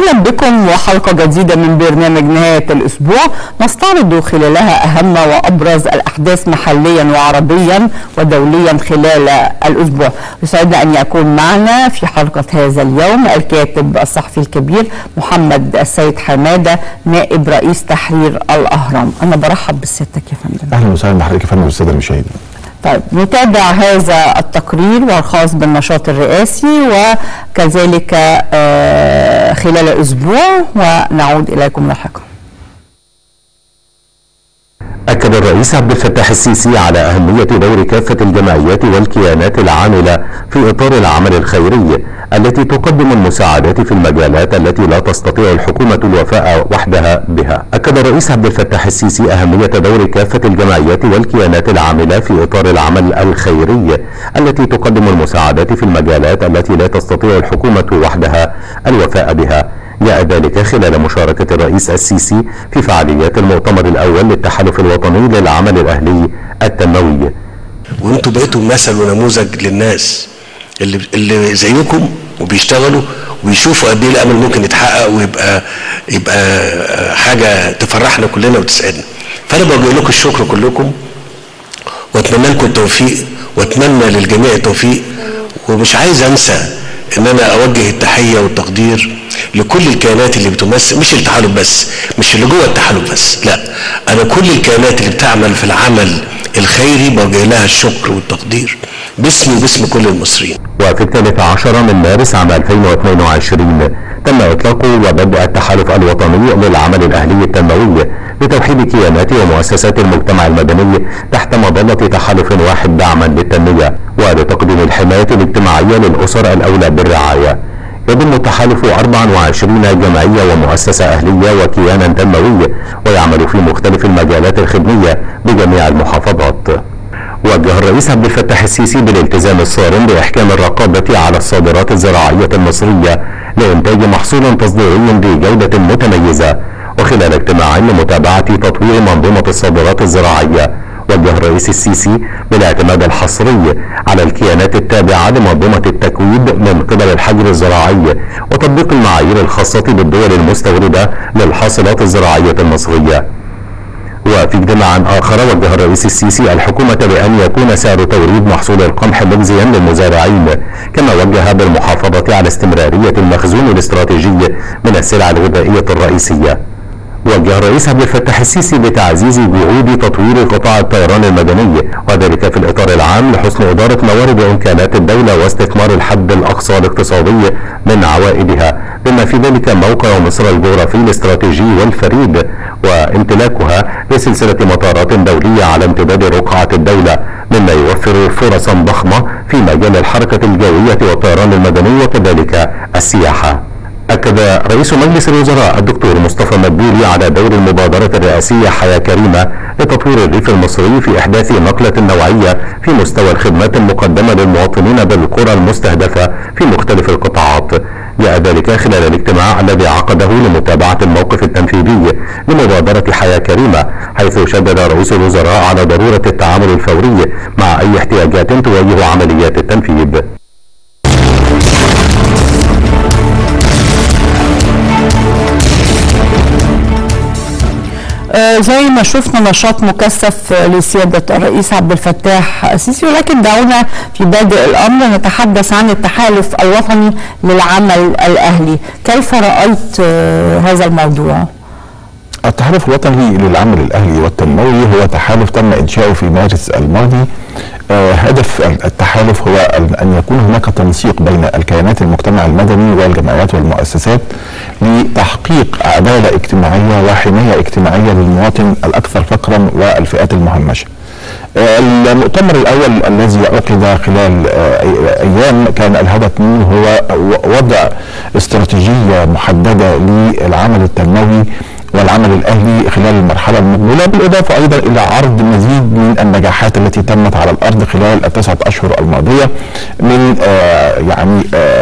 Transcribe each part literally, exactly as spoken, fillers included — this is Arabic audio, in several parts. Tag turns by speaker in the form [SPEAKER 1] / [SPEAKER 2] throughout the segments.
[SPEAKER 1] أهلا بكم وحلقة جديدة من برنامج نهاية الأسبوع نستعرض خلالها أهم وأبرز الأحداث محليا وعربيا ودوليا خلال الأسبوع. يسعدنا أن يكون معنا في حلقة هذا اليوم الكاتب الصحفي الكبير محمد السيد حمادة نائب رئيس تحرير الأهرام. أنا برحب بسيادتك يا فندم.
[SPEAKER 2] أهلا وسهلا بحضرتك يا فندم والسادة المشاهدين.
[SPEAKER 1] طيب نتابع هذا التقرير والخاص بالنشاط الرئاسي وكذلك خلال أسبوع ونعود إليكم لاحقا.
[SPEAKER 3] أكد الرئيس عبد الفتاح السيسي على أهمية دور كافة الجمعيات والكيانات العاملة في إطار العمل الخيري التي تقدم المساعدات في المجالات التي لا تستطيع الحكومة الوفاء وحدها بها. أكد الرئيس عبد الفتاح السيسي أهمية دور كافة الجمعيات والكيانات العاملة في إطار العمل الخيري التي تقدم المساعدات في المجالات التي لا تستطيع الحكومة وحدها الوفاء بها. جاء ذلك خلال مشاركة الرئيس السيسي في فعاليات المؤتمر الأول للتحالف الوطني للعمل الأهلي التنموي.
[SPEAKER 4] وانتوا بقيتوا مثل ونموذج للناس اللي اللي زيكم وبيشتغلوا ويشوفوا قد ايه الامل ممكن يتحقق ويبقى يبقى حاجه تفرحنا كلنا وتسعدنا. فانا بوجه لكم الشكر كلكم واتمنى لكم التوفيق واتمنى للجميع التوفيق، ومش عايز انسى ان انا اوجه التحيه والتقدير لكل الكيانات اللي بتمثل، مش التحالف بس، مش اللي جوه التحالف بس، لا، انا كل الكيانات اللي بتعمل في العمل الخيري بوجه لها الشكر والتقدير باسمي وباسم كل المصريين.
[SPEAKER 3] وفي الثالث عشر من مارس عام ألفين واثنين وعشرين تم إطلاق وبدء التحالف الوطني للعمل الأهلي التنموي لتوحيد كيانات ومؤسسات المجتمع المدني تحت مظلة تحالف واحد دعما للتنمية ولتقديم الحماية الاجتماعية للأسر الأولى بالرعاية. يضم التحالف أربعة وعشرين جمعية ومؤسسة أهلية وكيانا تنموي ويعمل في مختلف المجالات الخدمية بجميع المحافظات. وجه الرئيس عبد الفتاح السيسي بالالتزام الصارم بإحكام الرقابة على الصادرات الزراعية المصرية لإنتاج محصول تصديري بجودة متميزة. وخلال اجتماع لمتابعة تطوير منظومة الصادرات الزراعية وجه الرئيس السيسي بالاعتماد الحصري على الكيانات التابعة لمنظومة التكويد من قبل الحجر الزراعي وتطبيق المعايير الخاصة بالدول المستوردة للحاصلات الزراعية المصرية. وفي اجتماع آخر وجه الرئيس السيسي الحكومة بأن يكون سعر توريد محصول القمح مجزيا للمزارعين، كما وجه بالمحافظة على استمرارية المخزون الاستراتيجي من السلع الغذائية الرئيسية. وجه الرئيس عبد الفتاح السيسي بتعزيز جهود تطوير قطاع الطيران المدني وذلك في الإطار العام لحسن إدارة موارد وإمكانات الدولة واستثمار الحد الأقصى الاقتصادي من عوائدها، بما في ذلك موقع مصر الجغرافي الاستراتيجي والفريد وامتلاكها لسلسلة مطارات دولية على امتداد رقعة الدولة، مما يوفر فرصا ضخمة في مجال الحركة الجوية والطيران المدني وكذلك السياحة. أكد رئيس مجلس الوزراء الدكتور مصطفى مدبولي على دور المبادرة الرئاسية حياة كريمة لتطوير الريف المصري في إحداث نقلة نوعية في مستوى الخدمات المقدمة للمواطنين بالقرى المستهدفة في مختلف القطاعات. جاء ذلك خلال الاجتماع الذي عقده لمتابعة الموقف التنفيذي لمبادرة حياة كريمة، حيث شدد رئيس الوزراء على ضرورة التعامل الفوري مع أي احتياجات تواجه عمليات التنفيذ.
[SPEAKER 1] زي ما شفنا نشاط مكثف لسيادة الرئيس عبد الفتاح السيسي، ولكن دعونا في بادئ الأمر نتحدث عن التحالف الوطني للعمل الأهلي. كيف رأيت هذا الموضوع؟
[SPEAKER 2] التحالف الوطني للعمل الأهلي والتنموي هو تحالف تم إنشاؤه في مارس الماضي. آه هدف التحالف هو أن يكون هناك تنسيق بين الكيانات المجتمع المدني والجمعيات والمؤسسات لتحقيق عدالة اجتماعية وحماية اجتماعية للمواطن الأكثر فقرا والفئات المهمشة. آه المؤتمر الأول الذي عقد خلال آه أيام كان الهدف منه هو وضع استراتيجية محددة للعمل التنموي والعمل الأهلي خلال المرحلة المقبلة، بالإضافة أيضا إلى عرض مزيد من النجاحات التي تمت على الأرض خلال التسعة أشهر الماضية من آه يعني آه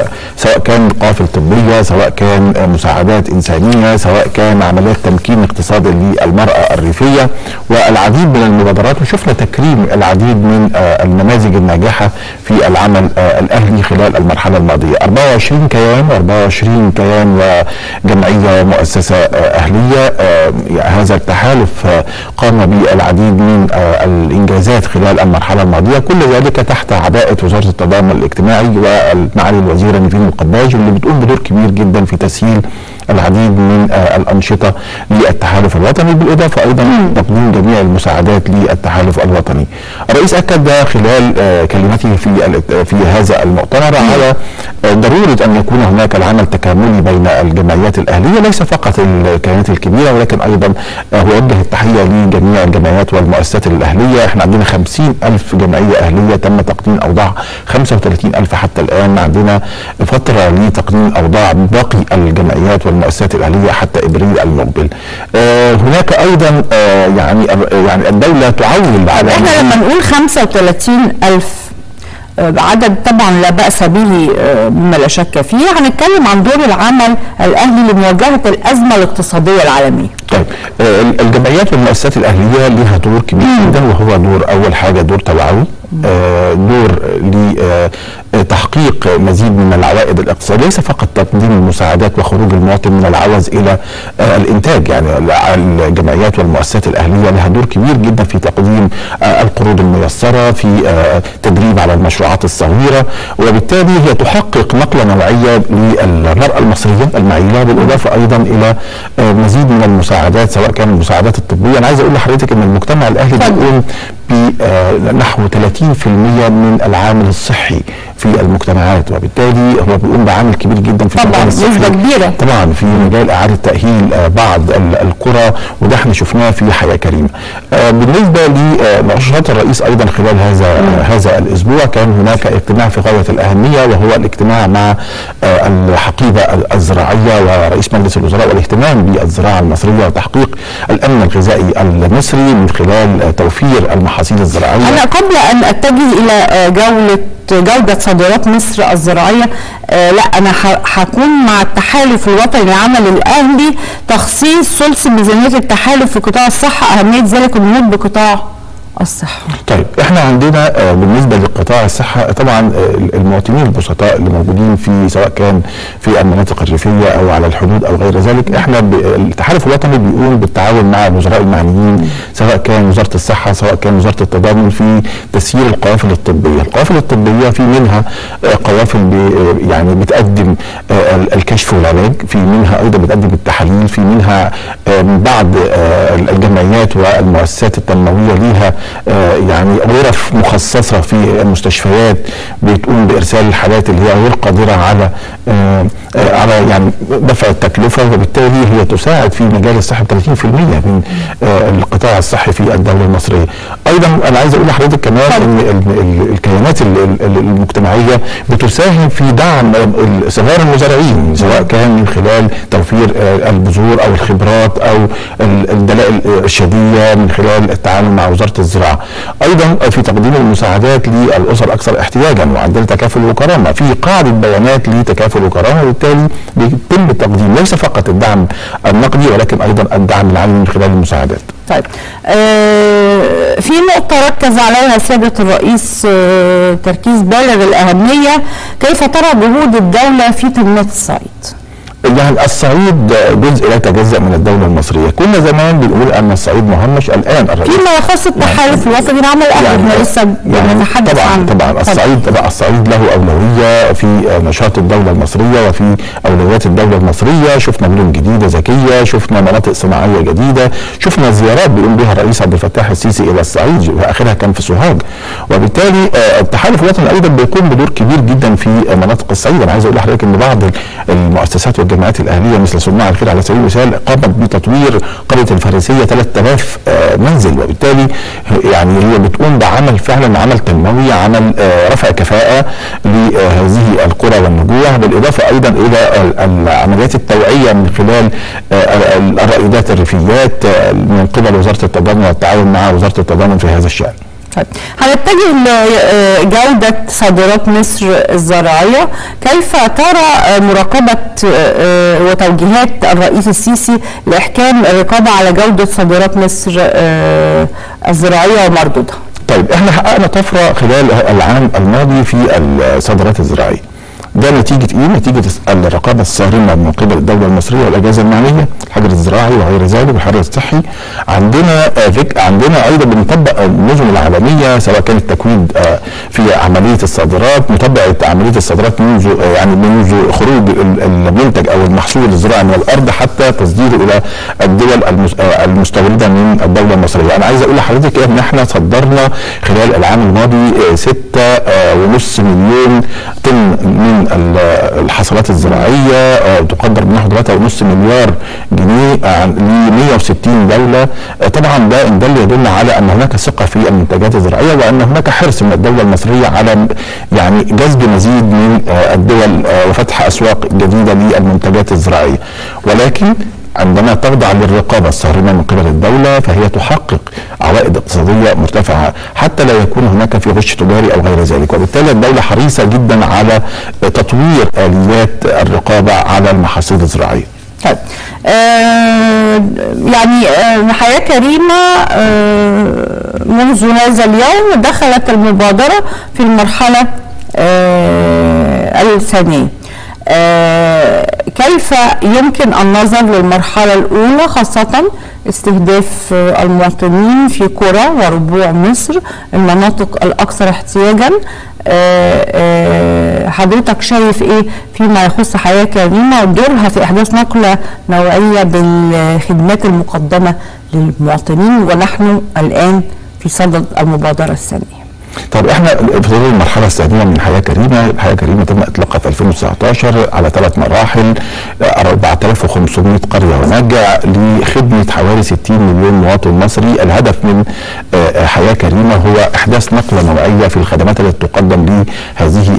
[SPEAKER 2] سواء كان قوافل طبيه، سواء كان مساعدات انسانيه، سواء كان عمليات تمكين اقتصادي للمراه الريفيه، والعديد من المبادرات. وشفنا تكريم العديد من النماذج الناجحه في العمل الاهلي خلال المرحله الماضيه. أربعة وعشرين كيان أربعة وعشرين كيان وجمعيه ومؤسسه اهليه. هذا التحالف قام بالعديد من الانجازات خلال المرحله الماضيه، كل ذلك تحت عباءه وزاره التضامن الاجتماعي ومعالي الوزيره نيفين القباج، اللي بتقوم بدور كبير جدا في تسهيل العديد من الانشطه للتحالف الوطني، بالاضافه ايضا تقديم جميع المساعدات للتحالف الوطني. الرئيس اكد خلال كلمته في في هذا المؤتمر على ضروره ان يكون هناك العمل تكاملي بين الجمعيات الاهليه، ليس فقط الكيانات الكبيره ولكن ايضا هو وجه التحيه لجميع الجمعيات والمؤسسات الاهليه. احنا عندنا خمسين ألف جمعيه اهليه تم تقديم اوضاع، خمسة وثلاثين ألف حتى الان. عندنا فتره لتقديم اوضاع باقي الجمعيات والمؤسسات الاهليه حتى ابريل المقبل. آه هناك ايضا آه يعني يعني الدوله تعول على
[SPEAKER 1] احنا لما نقول خمسة وثلاثين ألف عدد طبعا لا بأس به مما لا شك فيه، هنتكلم عن دور العمل الأهلي لمواجهة الأزمة الاقتصادية العالمية.
[SPEAKER 2] طيب الجمعيات والمؤسسات الأهلية لها دور كبير جدا، وهو دور أول حاجة دور توعوي، دور لتحقيق مزيد من العوائد الاقتصادية، ليس فقط تقديم المساعدات وخروج المواطن من العوز إلى الإنتاج. يعني الجمعيات والمؤسسات الأهلية لها دور كبير جدا في تقديم القروض الميسرة، في تدريب على المشروعات الصغيرة، وبالتالي هي تحقق نقلة نوعية للمرأة المصرية المعيلة، بالإضافة أيضا إلى مزيد من المساعدات سواء كان المساعدات الطبية. أنا عايز أقول لحضرتك إن المجتمع الأهلي بيقوم بنحو ثلاثين بالمئة من العامل الصحي في المجتمعات، وبالتالي هو بيقوم بعامل كبير جدا في
[SPEAKER 1] طبعا نسبة كبيرة
[SPEAKER 2] طبعا في مجال اعاده تاهيل بعض القرى، وده احنا شفناه في حياه كريمه. بالنسبه لنشاط الرئيس ايضا خلال هذا م. هذا الاسبوع، كان هناك اجتماع في غايه الاهميه، وهو الاجتماع مع الحقيبه الزراعيه ورئيس مجلس الوزراء والاهتمام بالزراعه المصريه وتحقيق الامن الغذائي المصري من خلال توفير المحاصيل الزراعيه.
[SPEAKER 1] انا قبل ان اتجه الى جوله جودة صادرات مصر الزراعية، آه لا أنا هكون مع التحالف الوطني للعمل الأهلي تخصيص ثلث ميزانية التحالف في قطاع الصحة، أهمية ذلك النمو بقطاع الصحة.
[SPEAKER 2] طيب احنا عندنا آه بالنسبه لقطاع الصحه طبعا آه المواطنين البسطاء اللي موجودين في سواء كان في المناطق الريفيه او على الحدود او غير ذلك، احنا التحالف الوطني بيقوم بالتعاون مع الوزراء المعنيين، سواء كان وزاره الصحه سواء كان وزاره التضامن، في تسيير القوافل الطبيه. القوافل الطبيه في منها آه قوافل بي يعني بتقدم آه الكشف والعلاج، في منها ايضا بتقدم التحاليل، في منها آه بعض آه الجمعيات والمؤسسات التنمويه ليها آه يعني غرف مخصصه في المستشفيات بتقوم بارسال الحالات اللي هي غير قادره على آه آه على يعني دفع التكلفه، وبالتالي هي تساعد في مجال الصحه ب ثلاثين بالمئة من آه القطاع الصحي في الدوله المصريه. ايضا انا عايز اقول لحضرتك كمان ان الكيانات المجتمعيه بتساهم في دعم صغار المزارعين، سواء كان من خلال توفير آه البذور او الخبرات او الدلائل الارشاديه من خلال التعامل مع وزاره الزراعه. ايضا في تقديم المساعدات للاسر الاكثر احتياجا، وعندنا تكافل وكرامه، في قاعده بيانات لتكافل وكرامه، وبالتالي بيتم تقديم ليس فقط الدعم النقدي ولكن ايضا الدعم العالمي من خلال المساعدات.
[SPEAKER 1] طيب آه في نقطة ركز عليها سيادة الرئيس آه تركيز بالغ الأهمية، كيف ترى جهود الدولة في تنمية الصعيد؟
[SPEAKER 2] يعني الصعيد جزء لا يتجزأ من الدولة المصرية، كنا زمان بنقول أن الصعيد مهمش، الآن الرئيس
[SPEAKER 1] فيما يخص التحالف الوطني للعمل الأهلي يعني احنا لسه بنتحدث
[SPEAKER 2] طبعا
[SPEAKER 1] عنه.
[SPEAKER 2] طبعا الصعيد طبعا الصعيد له أولوية في نشاط الدولة المصرية وفي أولويات الدولة المصرية. شفنا مدن جديدة ذكية، شفنا مناطق صناعية جديدة، شفنا زيارات بيقوم بها الرئيس عبد الفتاح السيسي إلى الصعيد وآخرها كان في سوهاج، وبالتالي التحالف الوطني أيضا بيقوم بدور كبير جدا في مناطق الصعيد. أنا عايز أقول لحضرتك إن بعض المؤسسات الجمعيات الاهليه مثل صناع الخير على سبيل المثال قامت بتطوير قريه الفارسيه ثلاثة آلاف منزل، وبالتالي يعني هي بتقوم بعمل فعلا عمل تنموي، عمل رفع كفاءه لهذه القرى والنجوع، بالاضافه ايضا الى عمليات التوعيه من خلال الرائدات الريفيات من قبل وزاره التضامن والتعاون مع وزاره التضامن في هذا الشان.
[SPEAKER 1] طيب هنتجه لجودة صادرات مصر الزراعية. كيف ترى مراقبة وتوجيهات الرئيس السيسي لإحكام الرقابة على جودة صادرات مصر الزراعية ومردودها؟
[SPEAKER 2] طيب احنا حققنا طفرة خلال العام الماضي في الصادرات الزراعية. ده نتيجة ايه؟ نتيجة الرقابة الصارمة من قبل الدولة المصرية والأجهزة المعنية، الحجر الزراعي وغير ذلك والحجر الصحي. عندنا فك... عندنا أيضا بنطبق النظم العالمية، سواء كان التكوين في عملية الصادرات، مطبق عملية الصادرات منذ يعني منذ خروج المنتج أو المحصول الزراعي من الأرض حتى تصديره إلى الدول المستوردة من الدولة المصرية. أنا عايز أقول لحضرتك إن احنا صدرنا خلال العام الماضي ستة ونص مليون طن من الحصلات الزراعيه تقدر بنحو ثلاثة ونص مليار جنيه ل مئة وستين دوله. طبعا ده ده اللي يدل على ان هناك ثقه في المنتجات الزراعيه، وان هناك حرص من الدوله المصريه على يعني جذب مزيد من الدول وفتح اسواق جديده للمنتجات الزراعيه. ولكن عندما تخضع للرقابة الصارمة من قبل الدولة فهي تحقق عوائد اقتصادية مرتفعة حتى لا يكون هناك في غش تجاري أو غير ذلك. وبالتالي الدولة حريصة جدا على تطوير آليات الرقابة على المحاصيل الزراعية.
[SPEAKER 1] طيب آه يعني آه حياة كريمة آه منذ هذا اليوم دخلت المبادرة في المرحلة آه الثانية. آه كيف يمكن النظر للمرحلة الأولى، خاصة استهداف المواطنين في قرى وربوع مصر المناطق الأكثر احتياجا؟ آه آه حضرتك شايف إيه فيما يخص حياة كريمة ودورها في إحداث نقلة نوعية بالخدمات المقدمة للمواطنين ونحن الآن في صدد المبادرة الثانية؟
[SPEAKER 2] طب احنا في ظل المرحله الثانيه من حياه كريمه، حياه كريمه تم اطلاقها في ألفين وتسعتاشر على ثلاث مراحل، أربعة آلاف وخمسمائة قريه ونجع لخدمه حوالي ستين مليون مواطن مصري. الهدف من حياه كريمه هو احداث نقله نوعيه في الخدمات التي تقدم لهذه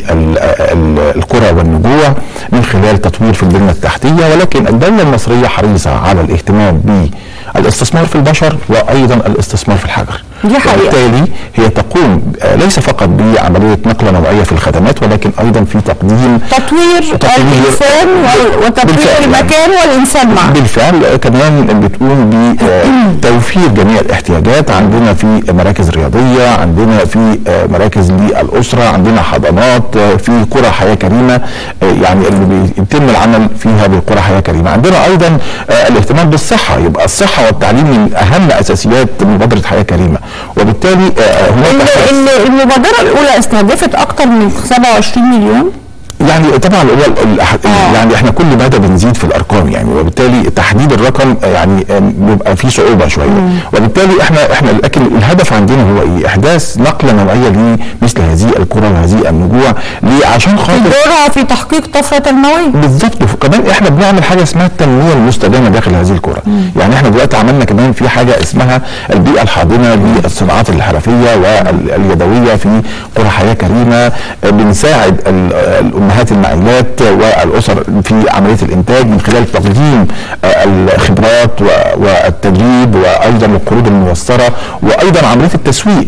[SPEAKER 2] القرى والنجوع من خلال تطوير في البنيه التحتيه. ولكن الدوله المصريه حريصه على الاهتمام بالاستثمار في البشر وايضا الاستثمار في الحجر.
[SPEAKER 1] دي حقيقة.
[SPEAKER 2] وبالتالي هي تقوم ليس فقط بعملية نقلة نوعية في الخدمات ولكن أيضا في تقديم
[SPEAKER 1] تطوير, تطوير الإنسان وتطوير المكان والإنسان معه.
[SPEAKER 2] بالفعل كمان بتقوم بتوفير جميع الاحتياجات. عندنا في مراكز رياضية، عندنا في مراكز للأسرة، عندنا حضانات في قرى حياة كريمة يعني اللي بيتم العمل فيها بقرى حياة كريمة. عندنا أيضا الاهتمام بالصحة، يبقى الصحة والتعليم من أهم أساسيات مبادرة حياة كريمة. وبالتالي هناك
[SPEAKER 1] المبادرة الأولى استهدفت أكثر من سبعة وعشرين مليون.
[SPEAKER 2] يعني طبعا هو آه. يعني احنا كل مدى بنزيد في الارقام يعني، وبالتالي تحديد الرقم يعني بيبقى فيه صعوبه شويه. مم. وبالتالي احنا احنا لكن الهدف عندنا هو ايه؟ احداث نقله نوعيه لمثل هذه القرى وهذه النجوع عشان خاطر
[SPEAKER 1] دورها في تحقيق طفره النوعيه.
[SPEAKER 2] بالظبط. كمان احنا بنعمل حاجه اسمها التنميه المستدامه داخل هذه القرى. يعني احنا دلوقتي عملنا كمان في حاجه اسمها البيئه الحاضنه للصناعات الحرفيه واليدويه في قرى حياه كريمه. بنساعد الامهات المعيلات والاسر في عمليه الانتاج من خلال تقديم الخبرات والتدريب وايضا القروض الميسره وايضا عمليه التسويق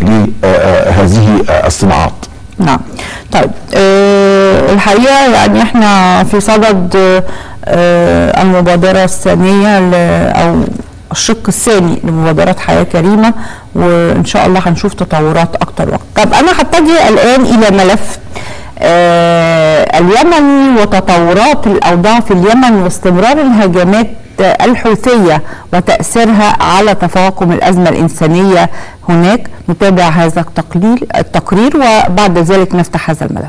[SPEAKER 2] لهذه الصناعات.
[SPEAKER 1] نعم. طيب أه الحقيقه يعني احنا في صدد أه المبادره الثانيه او الشق الثاني لمبادرات حياه كريمه، وان شاء الله هنشوف تطورات اكتر وقت. طب انا هتجه الان الى ملف آه اليمن وتطورات الأوضاع في اليمن واستمرار الهجمات الحوثية وتأثيرها على تفاقم الأزمة الإنسانية هناك. نتابع هذا التقرير وبعد ذلك نفتح هذا الملف.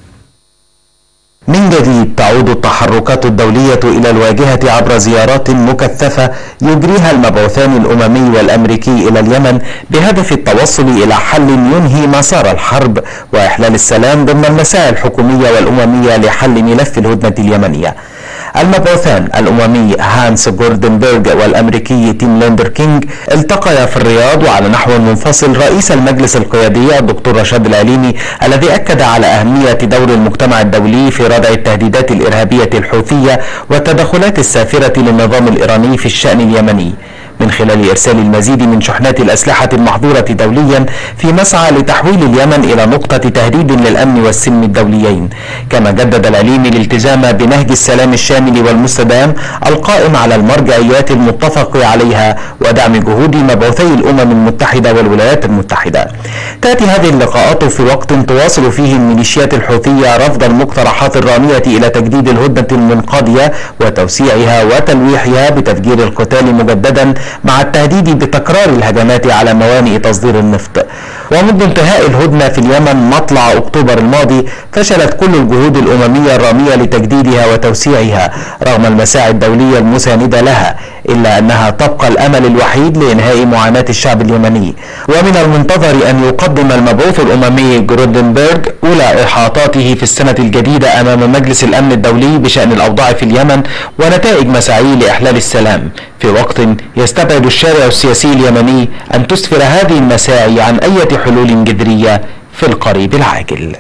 [SPEAKER 5] من جديد تعود التحركات الدولية إلى الواجهة عبر زيارات مكثفة يجريها المبعوثان الأممي والأمريكي إلى اليمن بهدف التوصل إلى حل ينهي مسار الحرب وإحلال السلام ضمن المساعي الحكومية والأممية لحل ملف الهدنة اليمنية. المبعوثان الأممي هانس جوردنبرغ والأمريكي تيم ليندر كينج التقيا في الرياض وعلى نحو منفصل رئيس المجلس القيادي الدكتور رشاد العليمي الذي أكد على أهمية دور المجتمع الدولي في ردع التهديدات الإرهابية الحوثية والتدخلات السافرة للنظام الإيراني في الشأن اليمني. من خلال إرسال المزيد من شحنات الأسلحة المحظورة دوليا في مسعى لتحويل اليمن إلى نقطة تهديد للأمن والسلم الدوليين. كما جدد العليمي الالتزام بنهج السلام الشامل والمستدام القائم على المرجعيات المتفق عليها ودعم جهود مبعوثي الأمم المتحدة والولايات المتحدة. تأتي هذه اللقاءات في وقت تواصل فيه الميليشيات الحوثية رفض المقترحات الرامية إلى تجديد الهدنة المنقضية وتوسيعها وتلويحها بتفجير القتال مجددا مع التهديد بتكرار الهجمات على موانئ تصدير النفط. ومنذ انتهاء الهدنة في اليمن مطلع أكتوبر الماضي فشلت كل الجهود الأممية الرامية لتجديدها وتوسيعها رغم المساعي الدولية المساندة لها، إلا أنها تبقى الأمل الوحيد لإنهاء معاناة الشعب اليمني. ومن المنتظر أن يقدم المبعوث الأممي جرودنبرغ أولى إحاطاته في السنة الجديدة أمام مجلس الأمن الدولي بشأن الأوضاع في اليمن ونتائج مساعيه لإحلال السلام، في وقت يستبعد الشارع السياسي اليمني أن تسفر هذه المساعي عن أي حلول جذرية في القريب العاجل.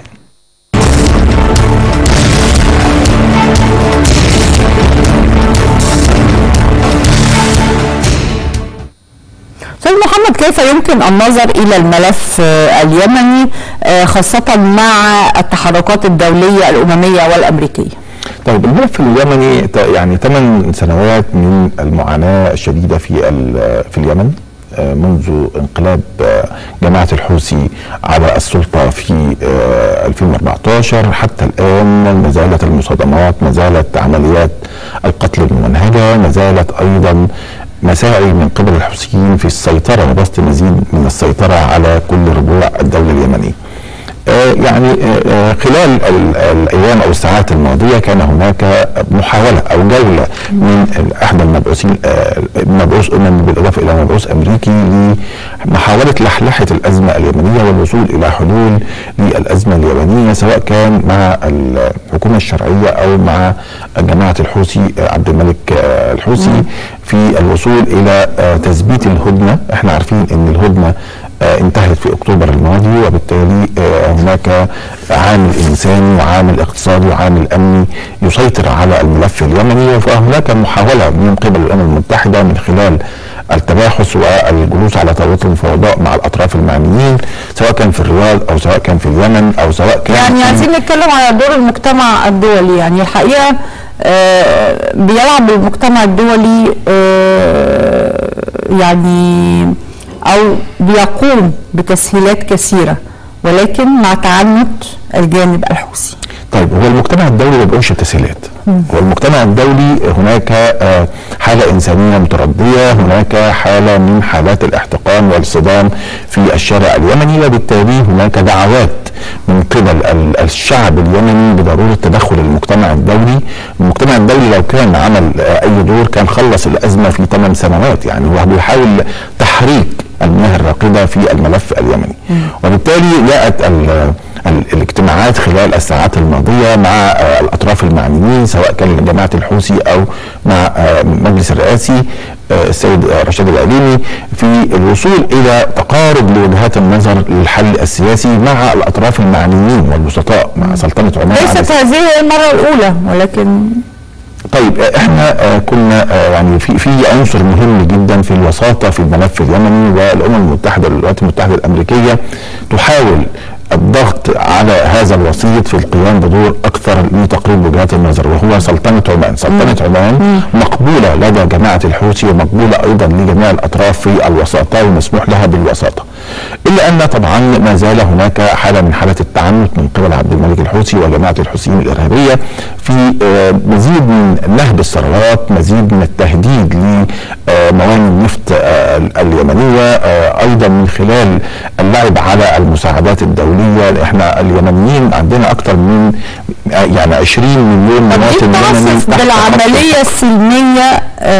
[SPEAKER 1] أستاذ محمد، كيف يمكن النظر إلى الملف اليمني خاصة مع التحركات الدولية الأممية والأمريكية؟
[SPEAKER 2] طيب، الملف اليمني يعني ثمان سنوات من المعاناة الشديدة في في اليمن منذ انقلاب جماعة الحوثي على السلطة في ألفين وأربعة عشر حتى الآن. ما زالت المصادمات، ما زالت عمليات القتل الممنهجة، ما زالت أيضا مساعي من قبل الحوثيين في السيطرة وبسط مزيد من السيطرة على كل ربوع الدولة اليمنية. آه يعني آه خلال الايام او الساعات الماضيه كان هناك محاوله او جوله من احد المبعوثين آه مبعوث اممي بالاضافه الى مبعوث امريكي لمحاوله لحلحه الازمه اليمنيه والوصول الى حلول للازمه اليمنيه، سواء كان مع الحكومه الشرعيه او مع جماعه الحوثي عبد الملك آه الحوثي في الوصول الى آه تثبيت الهدنه. احنا عارفين ان الهدنه آه انتهت في اكتوبر الماضي، وبالتالي آه هناك عامل انساني وعامل اقتصادي وعامل امني يسيطر على الملف اليمني. فهناك محاوله من قبل الامم المتحده من خلال التباحث والجلوس على طاوله المفاوضات مع الاطراف المعنيين، سواء كان في الرياض او سواء كان في اليمن او سواء كان
[SPEAKER 1] يعني عايزين نتكلم على دور المجتمع الدولي. يعني الحقيقه آه بيلعب المجتمع الدولي آه يعني او بيقوم بتسهيلات كثيره، ولكن مع تعنت الجانب الحوثي.
[SPEAKER 2] طيب، هو المجتمع الدولي ما بيقومش بتسهيلات. هو المجتمع الدولي هناك حاله انسانيه مترديه، هناك حاله من حالات الاحتقان والاصطدام في الشارع اليمني، وبالتالي هناك دعوات من قبل الشعب اليمني بضروره تدخل المجتمع الدولي. المجتمع الدولي لو كان عمل اي دور كان خلص الازمه في ثمان سنوات، يعني هو بيحاول تحريك المياه الراكده في الملف اليمني. وبالتالي جاءت الاجتماعات خلال الساعات الماضيه مع الاطراف المعنيين، سواء كان جماعه الحوثي او مع المجلس الرئاسي السيد رشاد العليمي، في الوصول الى تقارب لوجهات النظر للحل السياسي مع الاطراف المعنيين والوسطاء مع سلطنه عمان.
[SPEAKER 1] ليست هذه المره الاولى، ولكن
[SPEAKER 2] طيب احنا آه كنا آه يعني في في عنصر مهم جدا في الوساطه في الملف اليمني، والامم المتحده والولايات المتحده الامريكيه تحاول الضغط على هذا الوسيط في القيام بدور اكثر لتقريب وجهات النظر، وهو سلطنه عمان. سلطنه عمان مقبوله لدى جماعه الحوثي ومقبوله ايضا لجميع الاطراف في الوساطه ومسموح لها بالوساطه، الا ان طبعا ما زال هناك حاله من حالات التعنت من قبل عبد الملك الحوثي وجماعه الحوثيين الارهابيه في مزيد من نهب الثروات، مزيد من التهديد لموانئ النفط اليمنيه، ايضا من خلال اللعب على المساعدات الدوليه. احنا اليمنيين عندنا اكثر من يعني عشرين مليون مواطن يمني تحت
[SPEAKER 1] بالعمليه السلميه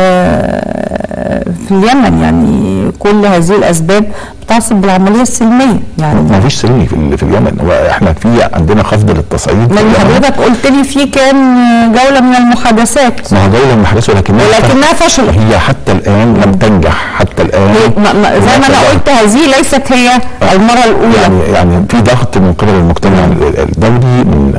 [SPEAKER 1] في اليمن. يعني كل هذه الاسباب بتعصب بالعمليه السلميه. يعني
[SPEAKER 2] ما فيش سلمي في, في اليمن، واحنا في عندنا خفض للتصعيد.
[SPEAKER 1] لان حضرتك قلت لي في كان جوله من المحادثات.
[SPEAKER 2] ما هو جوله من المحادثات ولكنها
[SPEAKER 1] ولكنها فشلت.
[SPEAKER 2] هي حتى الان لم تنجح، حتى الان
[SPEAKER 1] زي ما انا قلت هذه ليست هي المره الاولى.
[SPEAKER 2] يعني يعني في ضغط من قبل المجتمع الدولي، من قبل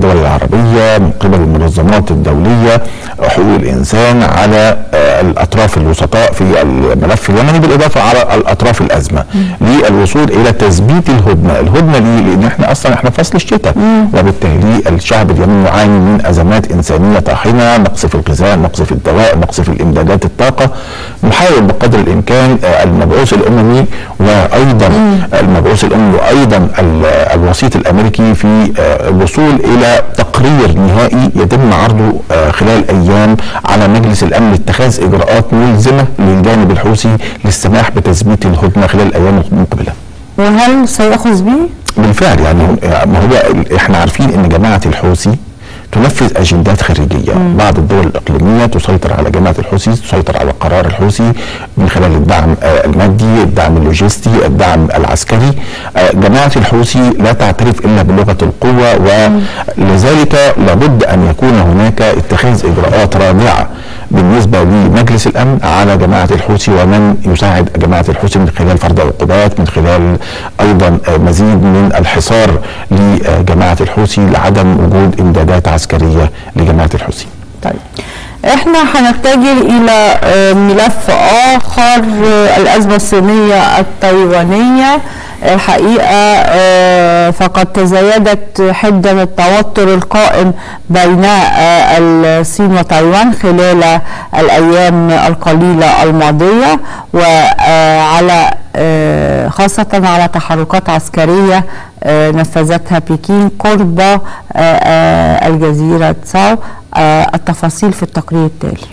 [SPEAKER 2] الدول العربية، من قبل المنظمات الدولية حقوق الإنسان، على الأطراف الوسطاء في الملف اليمني، بالإضافة على الأطراف الأزمة للوصول إلى تثبيت الهدنة. الهدنة ليه؟ لأن احنا أصلا احنا فصل الشتاء، وبالتالي الشعب اليمني يعاني من أزمات إنسانية طاحنة، نقص في الغذاء، نقص في الدواء، نقص في الإمدادات الطاقة. نحاول بقدر الإمكان المبعوث الأممي وأيضا المبعوث الأممي وأيضا الوسيط الأمريكي في الوصول إلى تقرير نهائي يتم عرضه خلال أيام على مجلس الأمن لاتخاذ إجراءات ملزمة للجانب الحوثي للسماح بتثبيت الهدنة خلال الأيام المقبلة.
[SPEAKER 1] وهل سيأخذ به؟
[SPEAKER 2] بالفعل، يعني ما هو احنا عارفين ان جماعة الحوثي تنفذ اجندات خارجيه. مم. بعض الدول الاقليميه تسيطر على جماعه الحوثي، تسيطر على قرار الحوثي من خلال الدعم المادي، الدعم اللوجستي، الدعم العسكري. جماعه الحوثي لا تعترف الا بلغه القوه، ولذلك لابد ان يكون هناك اتخاذ اجراءات رادعه بالنسبه لمجلس الامن على جماعه الحوثي ومن يساعد جماعه الحوثي، من خلال فرض عقوبات، من خلال ايضا مزيد من الحصار لجماعه الحوثي لعدم وجود امدادات عسكريه لجماعه الحوثي.
[SPEAKER 1] طيب احنا هنتجه الى ملف اخر، الازمه الصينيه التايوانيه. الحقيقه فقد تزايدت حده التوتر القائم بين الصين وتايوان خلال الايام القليله الماضيه، وعلى خاصه على تحركات عسكريه نفذتها بكين قرب الجزيره تساو. التفاصيل في التقرير التالي.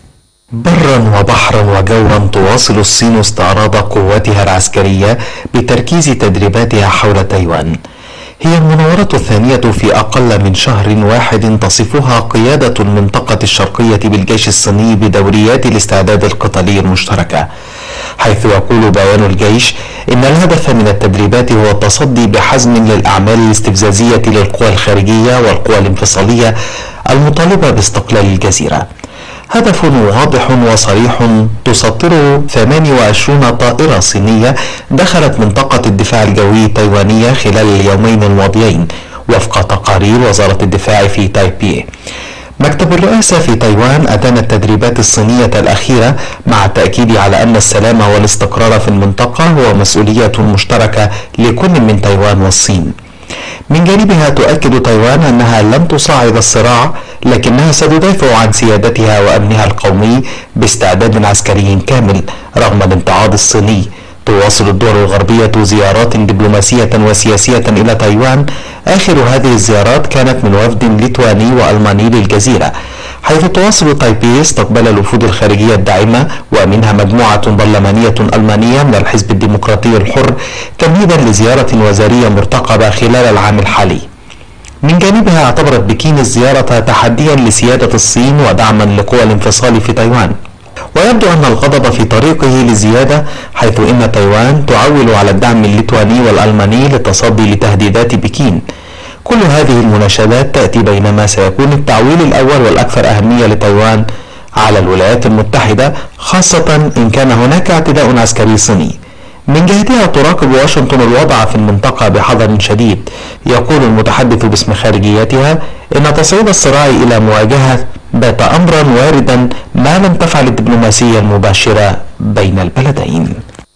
[SPEAKER 5] برا وبحرا وجوا تواصل الصين استعراض قوتها العسكرية بتركيز تدريباتها حول تايوان. هي المناورة الثانية في أقل من شهر واحد تصفها قيادة المنطقة الشرقية بالجيش الصيني بدوريات الاستعداد القتالي المشتركة، حيث يقول بيان الجيش إن الهدف من التدريبات هو التصدي بحزم للأعمال الاستفزازية للقوى الخارجية والقوى الانفصالية المطالبة باستقلال الجزيرة. هدف واضح وصريح تسطره ثمانية وعشرين طائرة صينية دخلت منطقة الدفاع الجوي التايوانية خلال اليومين الماضيين وفق تقارير وزارة الدفاع في تايبي. مكتب الرئاسة في تايوان أدان التدريبات الصينية الأخيرة مع التأكيد على أن السلام والاستقرار في المنطقة هو مسؤولية مشتركة لكل من تايوان والصين. من جانبها تؤكد تايوان أنها لن تصعد الصراع، لكنها ستدافع عن سيادتها وأمنها القومي باستعداد عسكري كامل رغم الامتعاض الصيني. تواصل الدول الغربية زيارات دبلوماسية وسياسية إلى تايوان، آخر هذه الزيارات كانت من وفد ليتواني وألماني للجزيرة، حيث تواصل تايبي استقبال الوفود الخارجية الداعمة ومنها مجموعة برلمانية ألمانية من الحزب الديمقراطي الحر تمهيدا لزيارة وزارية مرتقبة خلال العام الحالي. من جانبها اعتبرت بكين الزيارة تحديا لسيادة الصين ودعما لقوى الانفصال في تايوان، ويبدو أن الغضب في طريقه لزيادة، حيث إن تايوان تعول على الدعم الليتواني والألماني للتصدي لتهديدات بكين. كل هذه المناشدات تأتي بينما سيكون التعويل الأول والأكثر أهمية لتايوان على الولايات المتحدة، خاصة إن كان هناك اعتداء عسكري صيني. من جهتها تراقب واشنطن الوضع في المنطقة بحذر شديد. يقول المتحدث باسم خارجيتها إن تصعيد الصراع إلى مواجهة بات أمرا واردا ما لم تفعل الدبلوماسية المباشرة بين البلدين.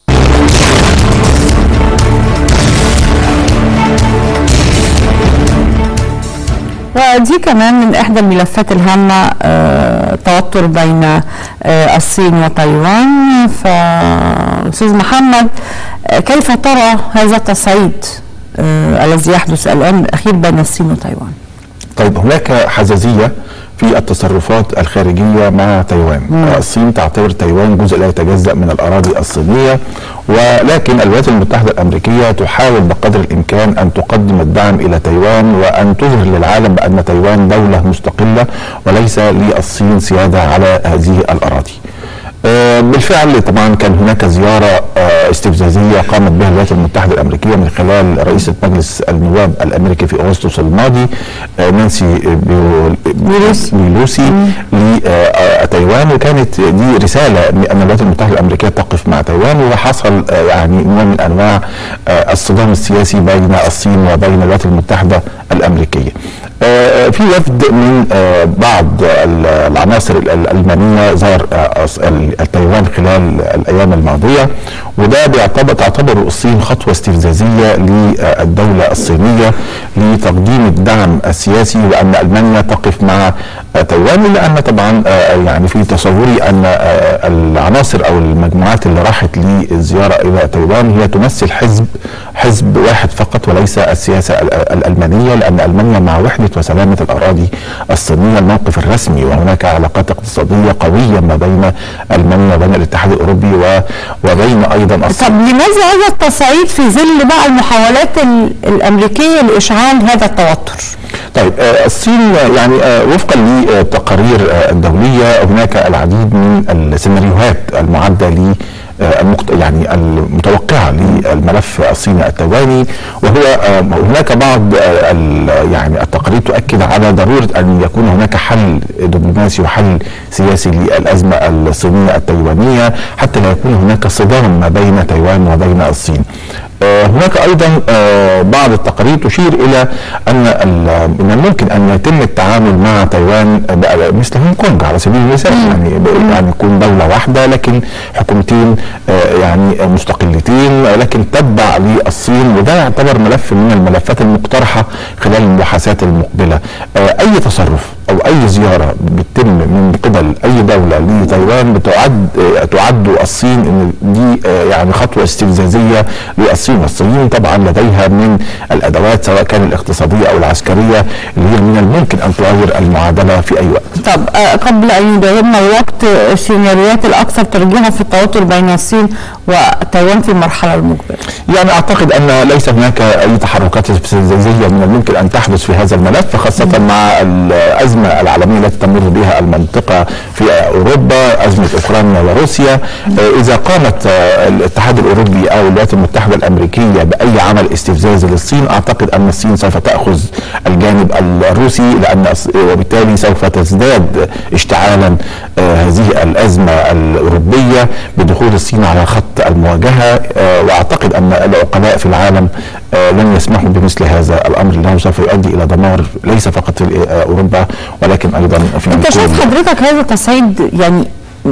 [SPEAKER 1] ودي كمان من إحدى الملفات الهامة، آه، توتر بين آه، الصين وتايوان. فأستاذ محمد، آه، كيف ترى هذا التصعيد آه، الذي يحدث الآن الأخير بين الصين وتايوان؟
[SPEAKER 2] طيب، هناك حزازية في التصرفات الخارجية مع تايوان. مم. الصين تعتبر تايوان جزء لا يتجزأ من الأراضي الصينية، ولكن الولايات المتحدة الأمريكية تحاول بقدر الإمكان أن تقدم الدعم إلى تايوان وأن تظهر للعالم بأن تايوان دولة مستقلة وليس للصين سيادة على هذه الأراضي. بالفعل طبعا كان هناك زيارة استفزازية قامت بها الولايات المتحدة الأمريكية من خلال رئيسة مجلس النواب الأمريكي في أغسطس الماضي نانسي بيلوسي لتايوان، وكانت دي رسالة أن الولايات المتحدة الأمريكية تقف مع تايوان، وحصل يعني نوع من أنواع الصدام السياسي بين الصين وبين الولايات المتحدة الأمريكية. في وفد من بعض العناصر الألمانية زار تايوان خلال الأيام الماضية، وده بيعتبر تعتبر الصين خطوة استفزازية للدولة الصينية لتقديم الدعم السياسي، وأن ألمانيا تقف مع تايوان. إلا أن طبعا يعني في تصوري أن العناصر أو المجموعات اللي راحت للزيارة إلى تايوان هي تمثل حزب حزب واحد فقط وليس السياسة الألمانية، لأن ألمانيا مع وحدة وسلامة الأراضي الصينية الموقف الرسمي، وهناك علاقات اقتصادية قوية ما بين ألمانيا وبين الاتحاد الأوروبي وبين أيضا الصين.
[SPEAKER 1] طب لماذا هذا التصعيد في ظل بقى المحاولات الأمريكية لإشعال هذا التوتر؟
[SPEAKER 2] طيب الصين يعني وفقا للتقارير الدولية هناك العديد من السيناريوهات المعدة ل يعني المتوقعة للملف الصيني التايواني، وهو هناك بعض يعني التقارير تؤكد على ضرورة أن يكون هناك حل دبلوماسي وحل سياسي للأزمة الصينية التايوانية حتى لا يكون هناك صدام ما بين تايوان وبين الصين. هناك ايضا بعض التقارير تشير الى ان من الممكن ان يتم التعامل مع تايوان مثل هونج كونج على سبيل المثال، يعني يعني يكون دوله واحده لكن حكومتين يعني مستقلتين لكن تتبع للصين، وده يعتبر ملف من الملفات المقترحه خلال المباحثات المقبله. اي تصرف او اي زياره بتتم من قبل اي دوله لتايوان بتعد تعد الصين ان دي يعني خطوه استفزازيه للصين. الصين طبعا لديها من الادوات سواء كان الاقتصاديه او العسكريه اللي هي من الممكن ان تغير المعادله في اي وقت.
[SPEAKER 1] طب قبل ان يداهمنا الوقت، السيناريوهات الاكثر ترجيحا في التوتر بين الصين وتايوان في المرحله المقبله؟
[SPEAKER 2] يعني اعتقد ان ليس هناك اي تحركات استفزازيه من الممكن ان تحدث في هذا الملف، خاصه م. مع الازمه العالميه التي تمر بها المنطقه في اوروبا، ازمه اوكرانيا وروسيا. اذا قامت الاتحاد الاوروبي او الولايات المتحده الامريكيه باي عمل استفزازي للصين، اعتقد ان الصين سوف تاخذ الجانب الروسي، لان وبالتالي سوف تزداد اشتعالا هذه الازمه الاوروبيه بدخول الصين على خط المواجهه. واعتقد ان العقلاء في العالم لن يسمحوا بمثل هذا الامر، لانه سوف يؤدي الى دمار ليس فقط في اوروبا ولكن ايضا في
[SPEAKER 1] انت شايف حضرتك هذا التصعيد يعني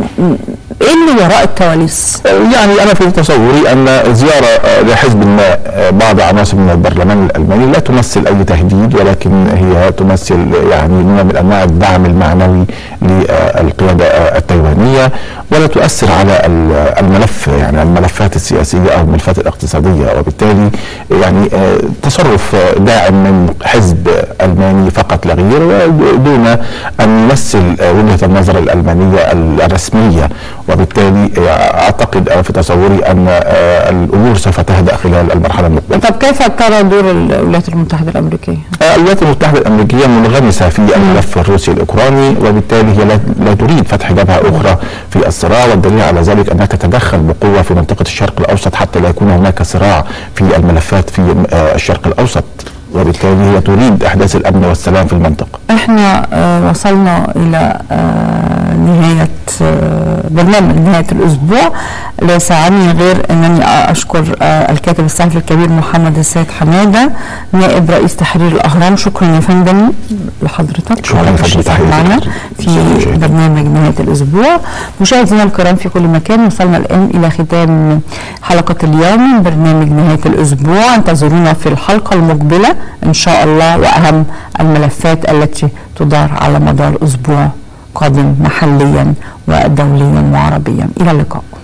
[SPEAKER 1] ايه اللي وراء الكواليس؟
[SPEAKER 2] يعني انا في تصوري ان زياره لحزب ما بعض عناصر من البرلمان الالماني لا تمثل اي تهديد، ولكن هي تمثل يعني نوع من انواع الدعم المعنوي للقياده التايوانيه، ولا تؤثر على الملف يعني الملفات السياسيه او الملفات الاقتصاديه، وبالتالي يعني تصرف داعم من حزب الماني فقط لا غير، دون ان يمثل وجهه النظر الالمانيه الرسميه. وبالتالي اعتقد في تصوري ان الامور سوف تهدأ خلال المرحله المقبله.
[SPEAKER 1] طب كيف ترى دور الولايات المتحده الامريكيه؟
[SPEAKER 2] الولايات المتحده الامريكيه منغمسه في الملف الروسي الاوكراني، وبالتالي هي لا تريد فتح جبهه اخرى في الصراع، والدليل على ذلك انها تتدخل بقوه في منطقه الشرق الاوسط حتى لا يكون هناك صراع في الملفات في الشرق الاوسط، وبالتالي هي تريد احداث الامن والسلام في المنطقه.
[SPEAKER 1] احنا آه وصلنا الى آه نهايه آه برنامج نهايه الاسبوع. لا يسعني غير انني اشكر آه الكاتب الصحفي الكبير محمد السيد حماده نائب رئيس تحرير الاهرام. شكرا يا فندم لحضرتك.
[SPEAKER 2] شكرا لحضرتك
[SPEAKER 1] معنا في برنامج نهايه الاسبوع. مشاهدينا الكرام في كل مكان، وصلنا الان الى ختام حلقه اليوم من برنامج نهايه الاسبوع. انتظرونا في الحلقه المقبله ان شاء الله، واهم الملفات التي تدار على مدار اسبوع قادم محليا ودوليا وعربيا. الى اللقاء.